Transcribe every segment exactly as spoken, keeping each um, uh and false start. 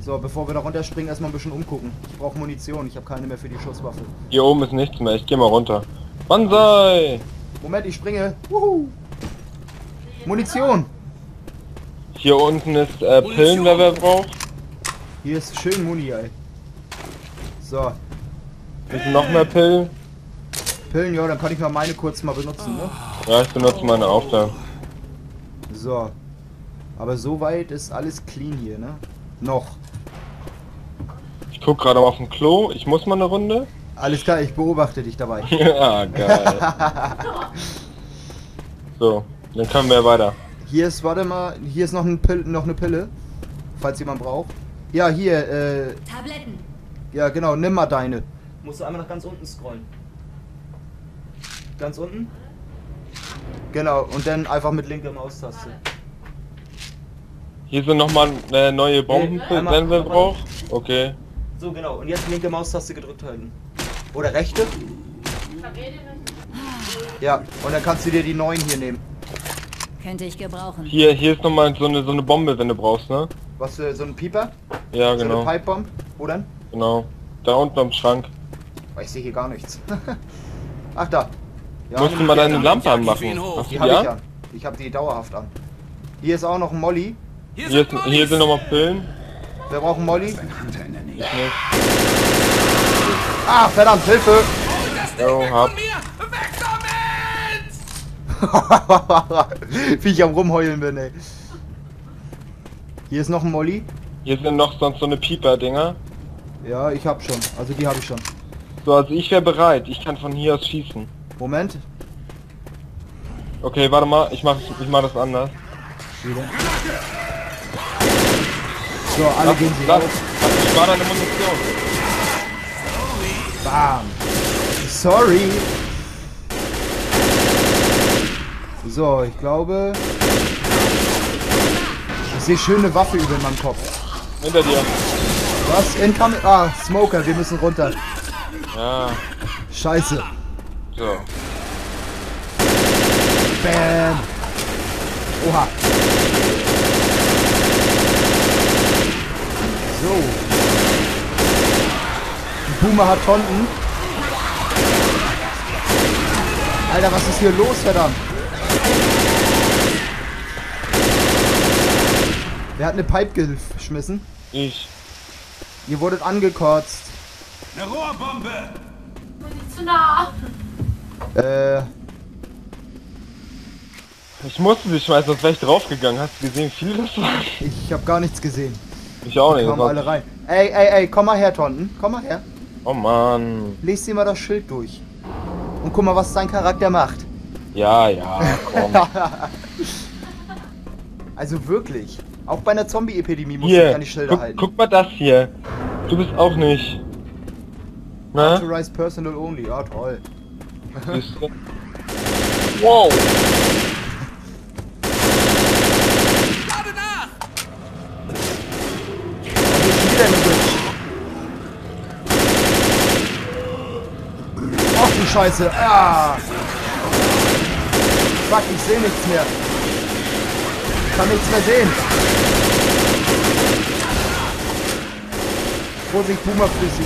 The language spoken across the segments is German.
So, bevor wir da runterspringen, erstmal ein bisschen umgucken. Ich brauche Munition, ich habe keine mehr für die Schusswaffe. Hier oben ist nichts mehr, ich geh mal runter. Banzai! Moment, ich springe. Wuhu. Munition! Hier unten ist äh, Pillen, wer wer braucht. Hier ist schön Muni, ey. So. Ist noch mehr Pillen? Pillen, ja, dann kann ich mal meine kurz mal benutzen, ne? Ja, ich benutze meine auch da. So. Aber soweit ist alles clean hier, ne? Noch. Ich guck gerade mal auf dem Klo, ich muss mal eine Runde. Alles klar, ich beobachte dich dabei. Ja, geil. So, dann können wir weiter. Hier ist, warte mal, hier ist noch, ein Pil noch eine Pille. Falls jemand braucht. Ja, hier, äh... Tabletten. Ja, genau, nimm mal deine. Musst du einmal nach ganz unten scrollen. Ganz unten? Genau, und dann einfach mit linker Maustaste. Hier sind nochmal äh, neue Bomben, Nee, einmal- wenn wer einmal- braucht. Okay. So, genau, und jetzt linke Maustaste gedrückt halten. Oder rechte? Ja, und dann kannst du dir die neuen hier nehmen. Könnte ich gebrauchen. Hier, hier ist nochmal so eine so eine Bombe, wenn du brauchst, ne? Was für so ein Pieper? Ja, So genau. eine Pipebomb? Wo denn? Genau. Da unten am Schrank. Oh, ich sehe hier gar nichts. Ach, da. Ja, Musst du nimm mal die deine an. Lampe anmachen. Hast Die du habe die ich an? an. Ich habe die dauerhaft an. Hier ist auch noch ein Molly. Hier, ist, hier sind nochmal Pillen. Wer braucht einen Molly? Ich nicht. Ah, verdammt, Hilfe! Jo, hab. Wie ich am rumheulen bin, ey. Hier ist noch ein Molly. Hier sind noch sonst so eine Pieper-Dinger. Ja, ich hab schon. Also die habe ich schon. So, also ich wäre bereit. Ich kann von hier aus schießen. Moment. Okay, warte mal. Ich mach, ich mach das anders. Wieder. So, alle Lass, gehen sie lass, raus. lass, ich war deine Munition. Bam. Sorry. So, ich glaube... Ich sehe schöne Waffe über meinem Kopf. Hinter dir. Was? Incoming? Ah, Smoker, wir müssen runter. Ja. Scheiße. So. Bam. Oha. So. Die Boomer hat Tonten. Alter, was ist hier los, verdammt? Wer hat eine Pipe geschmissen? Ich. Ihr wurdet angekotzt. Eine Rohrbombe! Zu nah. Äh, Ich musste sie schmeißen, sonst wäre ich draufgegangen. Hast du gesehen, wie viel das war? ich habe gar nichts gesehen. Ich auch nicht. Kommen das war- alle rein. Ey, ey, ey, komm mal her, Tonten. Komm mal her. Oh Mann. Lies dir mal das Schild durch. Und guck mal, was dein Charakter macht. Ja, ja, komm. Also wirklich. Auch bei einer Zombie-Epidemie muss ich Hier, an die Schilder guck, halten. guck mal das hier. Du bist auch nicht. Ne? Authorized Personal Only. Ja, toll. Siehst du? Wow. Lade nach! Und hier ist wieder eine Witch. Ach du Scheiße. Ah. Fuck, ich sehe nichts mehr. Ich kann nichts mehr sehen. Vorsicht, Boomerflüssige.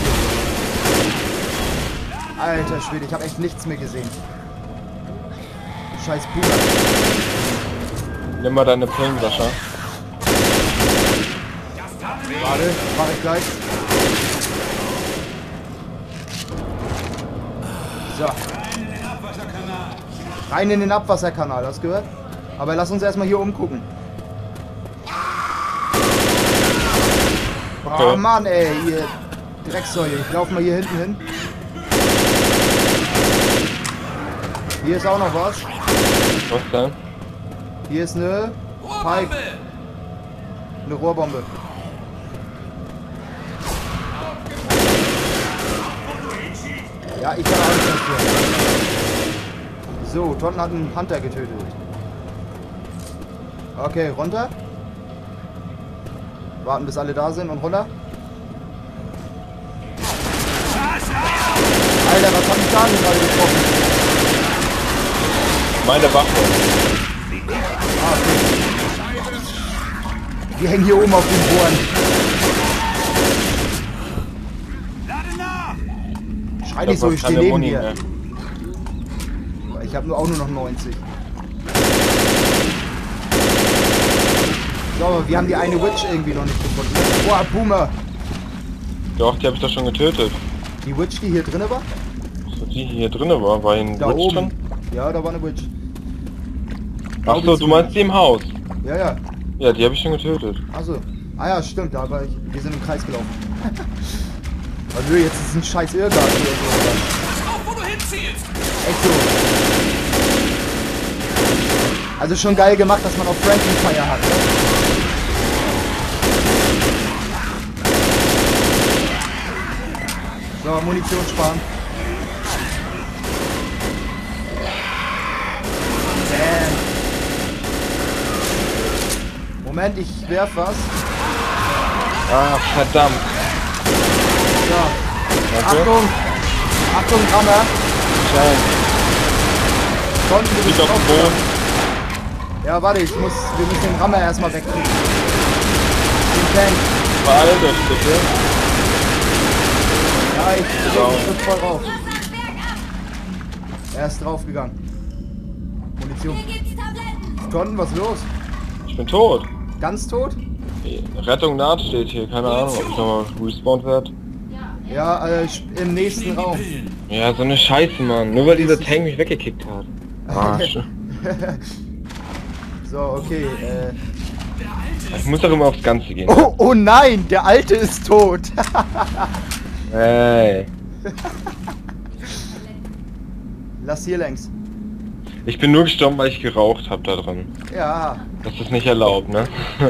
Alter Schwede, ich habe echt nichts mehr gesehen. Scheiß Boomer. Nimm mal deine Pillen, Sascha. Warte, mach ich gleich. So. Rein in den Abwasserkanal, hast du gehört? Aber lass uns erstmal hier umgucken. Oh Okay. Mann, ey, ihr Drecksäule. Ich lauf mal hier hinten hin. Hier ist auch noch was. Was denn? Hier ist eine Pipe. Eine Rohrbombe. Ja, ich kann alles dafür. So, Totten hat einen Hunter getötet. Okay, runter. Warten bis alle da sind und runter. Alter, was hab ich da denn gerade getroffen? Meine Waffe. Ah, okay. Wir hängen hier oben auf den Bohren. Eigentlich so, ich stehe keine neben Muni dir. mehr. Ich habe nur auch nur noch neunzig. So, aber wir haben die eine Witch irgendwie noch nicht gefunden. Boah, Boomer! Doch, die habe ich doch schon getötet. Die Witch, die hier drinne war? So, die hier drinne war, war ein Da Witch oben. drin? Ja, da war eine Witch. Ach so, du meinst die im Haus? Ja, ja. Ja, die habe ich schon getötet. Achso. Ah ja, stimmt, da war ich. Wir sind im Kreis gelaufen. Oh nö, jetzt ist ein scheiß Irrgarten hier. Pass auf, wo du hinzielst! Echt so. Also schon geil gemacht, dass man auch Frankenfire hat, ne? So, Munition sparen. Damn. Moment, ich werf was. Ah, verdammt. So. Danke. Achtung! Achtung, Hammer! Schein. Konnten wir Liegt nicht auf dem drauf. Boden. Ja, warte, ich muss. Wir müssen den Rammer erstmal wegkriegen. Den Tank. Beeilt euch bitte. Ja, ich Wow. drück, drück voll rauf. Er ist draufgegangen. Munition. Tonnen, was ist los? Ich bin tot. Ganz tot? Rettung naht steht hier, keine Ahnung, ob ich nochmal respawned werde. Ja, äh, im nächsten Raum. Ja, so eine Scheiße, Mann. Nur weil dieser Tank mich weggekickt hat. Arsch. So, okay. Äh. Ich muss doch immer aufs Ganze gehen. Oh, oh nein, der Alte ist tot. Hey. Lass hier längs. Ich bin nur gestorben, weil ich geraucht habe da drin. Ja. Das ist nicht erlaubt, ne?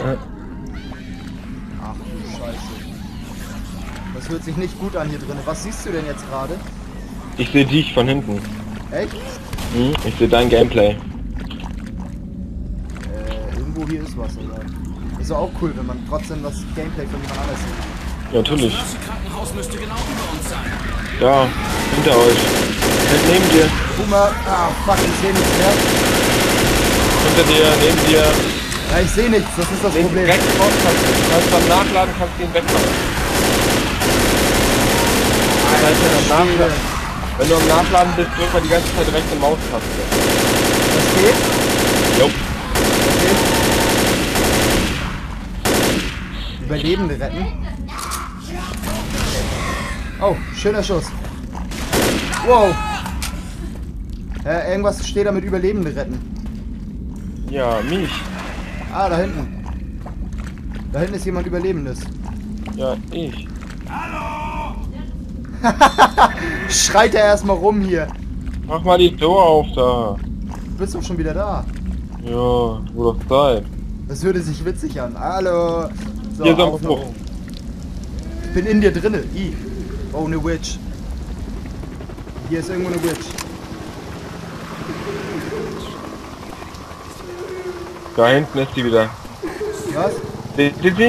Ach du Scheiße. Das hört sich nicht gut an hier drin. Was siehst du denn jetzt gerade? Ich sehe dich von hinten. Echt? Hm? Ich sehe dein Gameplay. Äh, irgendwo hier ist was, oder? Ist auch cool, wenn man trotzdem das Gameplay von jemand anders sieht. Ja, natürlich. Das Krankenhaus müsste genau über uns sein. Ja, hinter euch. Halt neben dir. Boomer, ah fuck, ich sehe nichts mehr. Hinter dir, neben dir. Ja, ich sehe nichts, das ist das Den Problem. direkt raus kannst du. Du kannst beim Nachladen kannst du ihn wegmachen. Das heißt, wenn, du am Nachladen, wenn du am Nachladen bist, drück mal die ganze Zeit rechte Maustaste. Das geht? Jo. Okay. Überlebende retten. Oh, schöner Schuss. Wow. Äh, irgendwas steht da mit Überlebende retten. Ja, mich. Ah, da hinten. Da hinten ist jemand Überlebendes. Ja, ich. Schreit er erstmal rum hier. Mach mal die Tür auf da. Du bist doch schon wieder da. Ja, wo doch Zeit. Das hörte sich witzig an. Hallo. So, Hier ist auf ein nach Bruch. oben. Ich bin in dir drinne. I. Oh, eine Witch. Hier ist irgendwo eine Witch. Da hinten ist die wieder. Was? Seht ihr sie? Ja.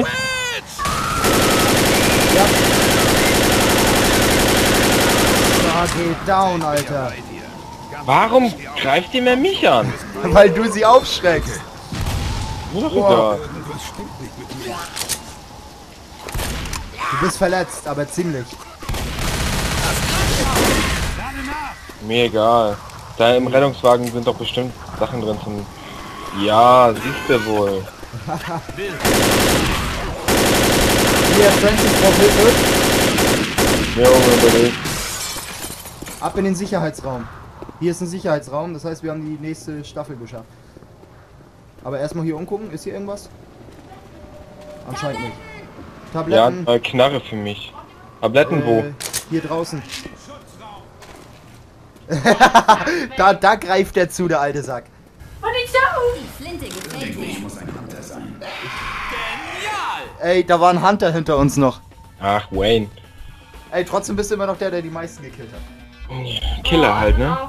Da geht down, Alter. Warum greift ihr mehr mich an? Weil du sie aufschreckst. Mir doch Wow. egal. Du bist verletzt, aber ziemlich. Mir egal. Da im Rettungswagen sind doch bestimmt Sachen drin zum... Ja, siehst du wohl. Hier, Francis braucht Hilfe. Mir überlegt. Ab in den Sicherheitsraum. Hier ist ein Sicherheitsraum, das heißt, wir haben die nächste Staffel geschafft. Aber erstmal hier umgucken, ist hier irgendwas? Anscheinend nicht. Ja, Tabletten. eine Knarre für mich. Tabletten wo? Äh, hier draußen. da, da greift er zu, der alte Sack. Die Flinte gefällt mir. Ey, da war ein Hunter hinter uns noch. Ach, Wayne. Ey, trotzdem bist du immer noch der, der die meisten gekillt hat. Killer halt, ne?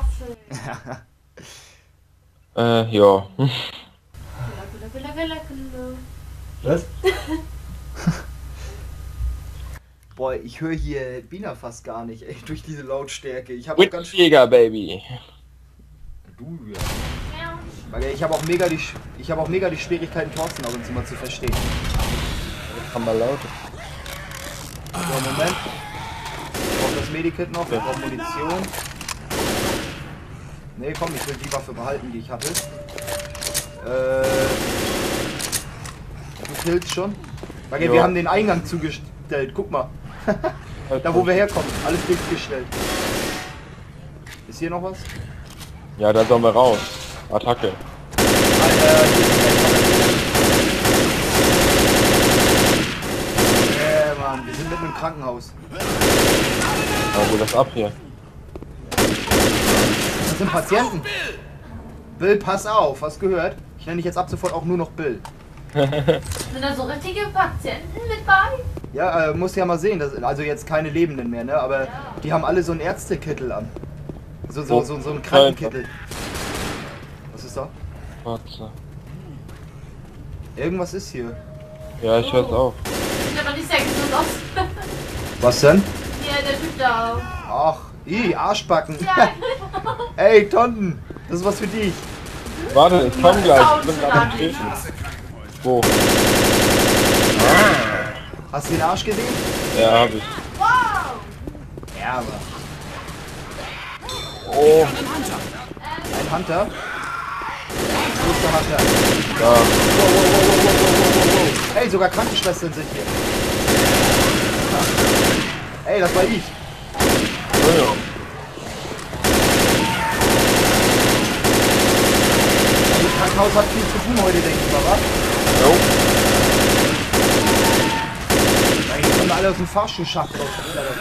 Äh, ja. Was? Boah, ich höre hier Bina fast gar nicht, ey, durch diese Lautstärke. Ich habe auch ganz Witchjäger, Baby. Du, ja. Weil ich habe auch mega die Sch- ich habe auch mega die Schwierigkeiten, Thorsten ab und zu mal zu verstehen. Kann mal laut. So, Moment. Ich brauch das das Medikit noch, wir brauchen Munition. Ne, komm, ich will die Waffe behalten, die ich hatte. Äh, du killst schon? Weil Jo. wir haben den Eingang zugestellt, guck mal. Da wo wir herkommen, alles dicht gestellt. Ist hier noch was? Ja, da sollen wir raus. Attacke. Alter, hier ist ein äh, Mann, wir sind mitten im Krankenhaus. Aber wo das ab hier? Das sind Patienten. Bill, pass auf, hast gehört? Ich nenne dich jetzt ab sofort auch nur noch Bill. Sind da so richtige Patienten mit bei? Ja, äh, muss ja mal sehen, das, also jetzt keine Lebenden mehr, ne? Aber die haben alle so einen Ärztekittel an. So, so, Oh, so, so einen Krankenkittel. Was ist da? Warte. Irgendwas ist hier. Ja, ich hör's auch. Sieht aber nicht sehr gesund aus. Was denn? Hier, der Typ da. Ach, i, Arschbacken. Ja, Ey, Tonten, das ist was für dich. Warte, ich komm gleich. Ich bin Sound gerade am zu Treten. Wo? Hast du den Arsch gesehen? Ja, hab ich. wow. Ja, aber. Oh, Ein Hunter? Wo ist der Hunter? da. Wow, wow, wow, wow, wow, wow, wow, wow. Hey, sogar Krankenschwestern sind hier. Ey, das war ich. Entschuldigung. Das Krankenhaus hat viel zu tun heute, denke ich mal, was? Jo. Eigentlich kommen alle aus dem Fahrschuhschacht raus.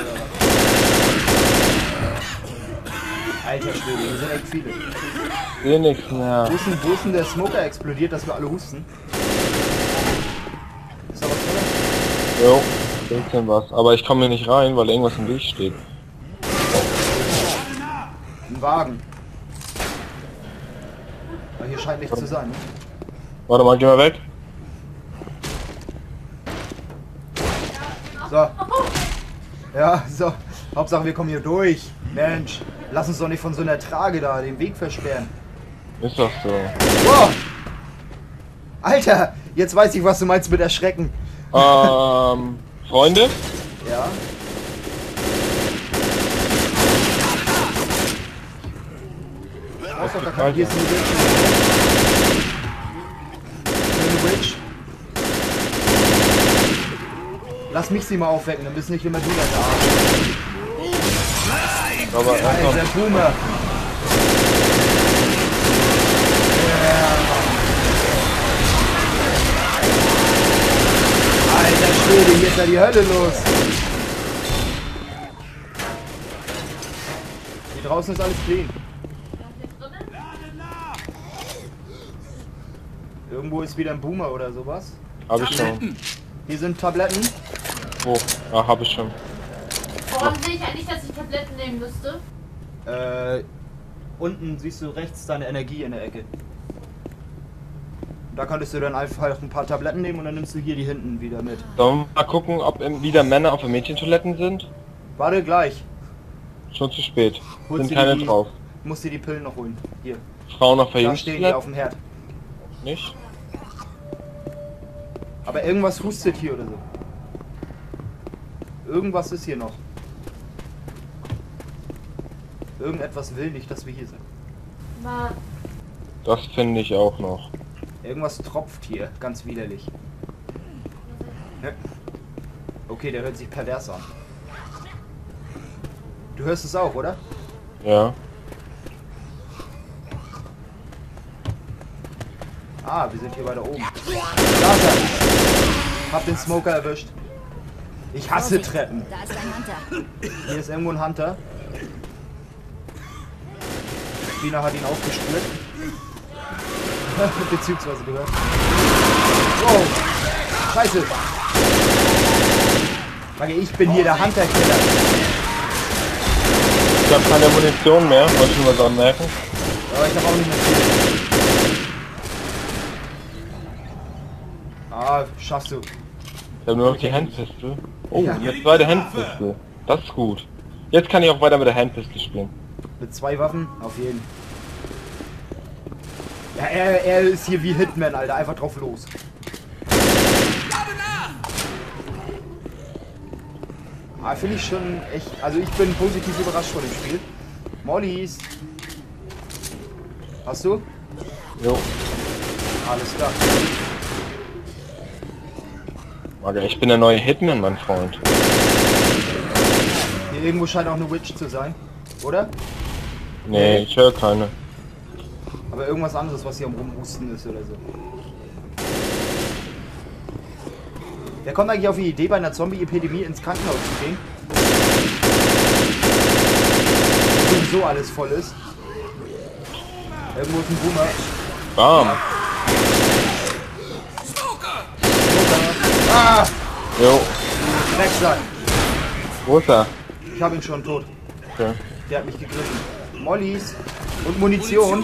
Alter Schwede, hier sind echt viele. Seh nix mehr. Wo ist denn, wo ist denn der Smoker explodiert, dass wir alle husten? Ist da was drin? Jo, bisschen was. Aber ich komme hier nicht rein, weil irgendwas im Weg steht. Ein Wagen. Aber hier scheint nichts zu sein, ne? Warte mal, geh mal weg. So. Ja, so. Hauptsache wir kommen hier durch. Mensch, lass uns doch nicht von so einer Trage da den Weg versperren. Ist doch so. Wow! Alter, jetzt weiß ich, was du meinst mit erschrecken. Ähm, Freunde? Ja. Brauchst doch gar keine- Hier ist eine Witch. Eine Witch. Lass mich sie mal aufwecken, dann bist nicht immer du der Arsch. Aber erst noch. Alter, Boomer. Alter Schwede, hier ist ja die Hölle los. Hier draußen ist alles clean. Irgendwo ist wieder ein Boomer oder sowas. Hab ich schon. Hier sind Tabletten. Wo? Ah, hab ich schon. Woran sehe ich eigentlich, dass ich Tabletten nehmen müsste? Äh, unten siehst du rechts deine Energie in der Ecke. Da könntest du dann einfach ein paar Tabletten nehmen und dann nimmst du hier die hinten wieder mit. Sollen wir mal gucken, ob im- wieder Männer auf den Mädchentoiletten sind? Warte gleich. Schon zu spät. Holst Sind dir keine die- drauf. Musst dir die Pillen noch holen. Hier. Frauen auf Da stehen die auf Verjüngungstoiletten? dem Herd. Nicht? Aber irgendwas hustet hier oder so. Irgendwas ist hier noch. Irgendetwas will nicht, dass wir hier sind. War Das finde ich auch noch. Irgendwas tropft hier, ganz widerlich. Ja. Okay, der hört sich pervers an. Du hörst es auch, oder? Ja. Ah, wir sind hier weiter oben. Da ist er. Hab den Smoker erwischt. Ich hasse Treppen. Da ist ein Hunter. Hier ist irgendwo ein Hunter. Tina hat ihn aufgespürt. Beziehungsweise gehört. Wow. Scheiße. Sage, ich bin hier der Hunter-Killer. Ich habe keine Munition mehr, wollte ich nur mal anmerken. Aber ich habe auch nicht mehr viel. Ah, schaffst du. Ich habe nur noch die Handpistole. Oh, Ja. eine zweite Handpistole. Das ist gut. Jetzt kann ich auch weiter mit der Handpistole spielen. Mit zwei Waffen? Auf jeden. Ja, er, er ist hier wie Hitman, Alter. Einfach drauf los. Ah, finde ich schon echt... Also ich bin positiv überrascht von dem Spiel. Mollys. Hast du? Jo. Alles klar. Warte, ich bin der neue Hitman, mein Freund. Hier irgendwo scheint auch eine Witch zu sein. Oder? Nee, ich höre keine. Aber irgendwas anderes, was hier am Rumhusten ist oder so. Wer kommt eigentlich auf die Idee, bei einer Zombie-Epidemie ins Krankenhaus zu gehen? Wo sowieso alles voll ist. Irgendwo ist ein Boomer. Bam. Ah! Jo. Drecksack. Wo ist er? Ich habe ihn schon tot. Okay. Der hat mich gegriffen. Mollys und Munition.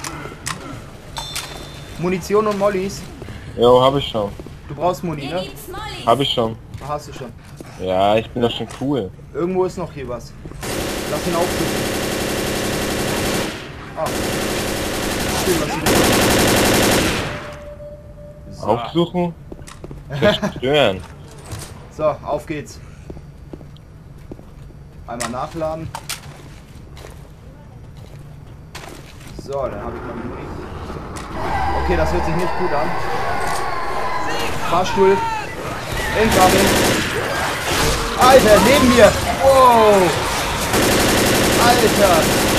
Munition und Mollys. Jo, hab ich schon. Du brauchst Muni, ne? Hab ich schon. Hast du schon. Ja, ich bin doch schon cool. Irgendwo ist noch hier was. Lass ihn aufsuchen. Ah. Schön, was sie so. Aufsuchen? Zerstören. So, auf geht's. Einmal nachladen. So, dann habe ich noch Muni. Okay, das hört sich nicht gut an. Fahrstuhl. Incoming. Alter, neben mir. Wow. Alter.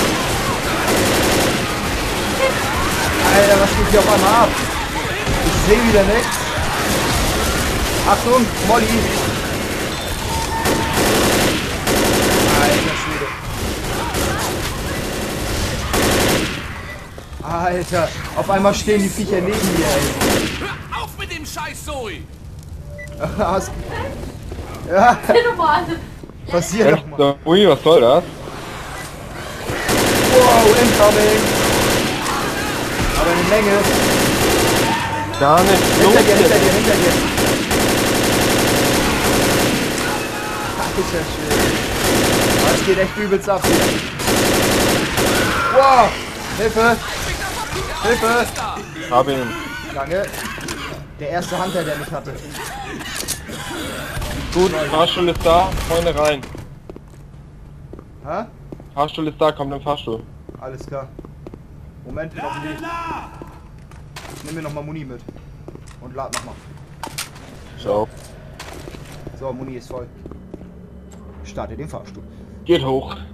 Alter, was geht hier auf einmal ab? Ich sehe wieder nichts. Achtung, Molly. Alter Schwede. Alter, auf einmal stehen die Viecher neben mir, ey. Hör auf mit dem Scheiß, Zoe! Hast- Ja, Erzähl doch mal. passiert doch mal. Ui, was soll das? Wow, incoming. Aber eine Menge. Gar nicht. Hinter dir, hinter dir, hinter dir. Alter Schwede. Das geht echt übelst ab hier. Wow, Hilfe. Hilfe. Hab ihn. Danke. Der erste Hunter, der mich hatte. Gut, Fahrstuhl ist da, Freunde rein. Hä? Fahrstuhl ist da, kommt im Fahrstuhl. Alles klar. Moment, noch ein Lied. Ich nehme mir nochmal Muni mit. Und lad nochmal. So. So, Muni ist voll. Starte den Fahrstuhl. Geht hoch.